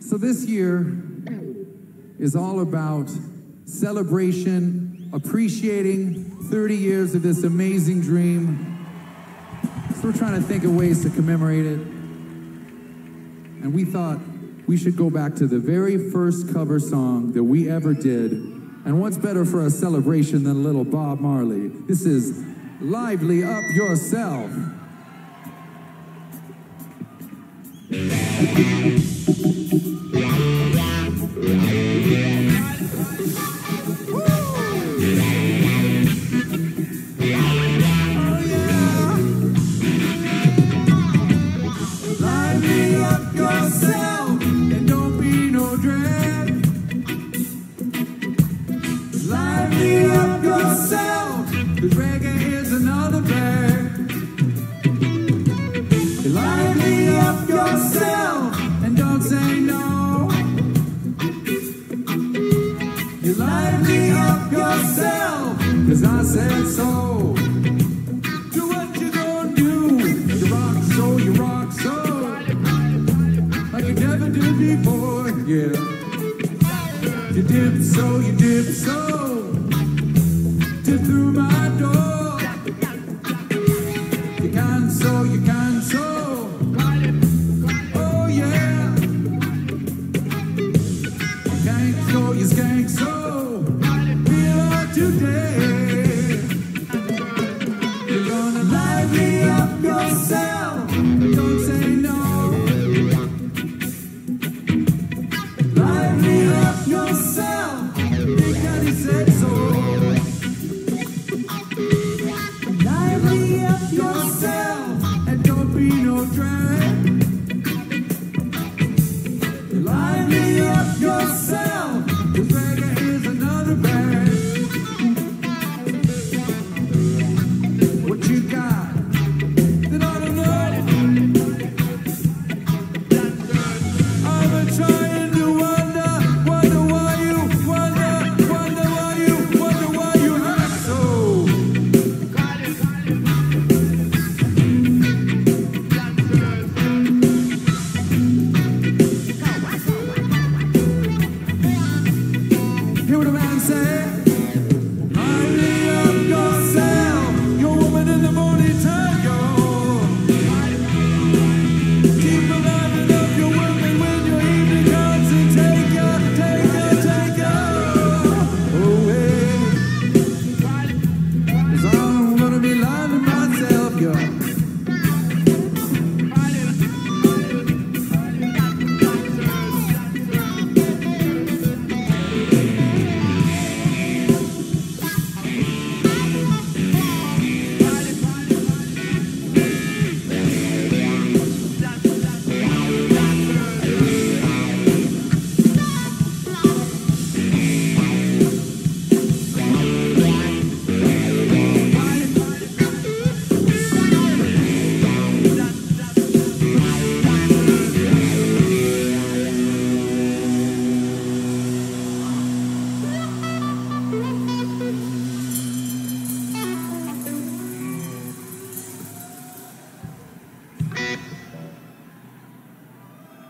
So this year is all about celebration, appreciating 30 years of this amazing dream. So we're trying to think of ways to commemorate it. And we thought we should go back to the very first cover song that we ever did. And what's better for a celebration than a little Bob Marley? This is Lively Up Yourself. Cause I said so. Do what you gonna do. You rock so. Like you never did before, yeah. You dip so. Dip through my door. You can so, you can.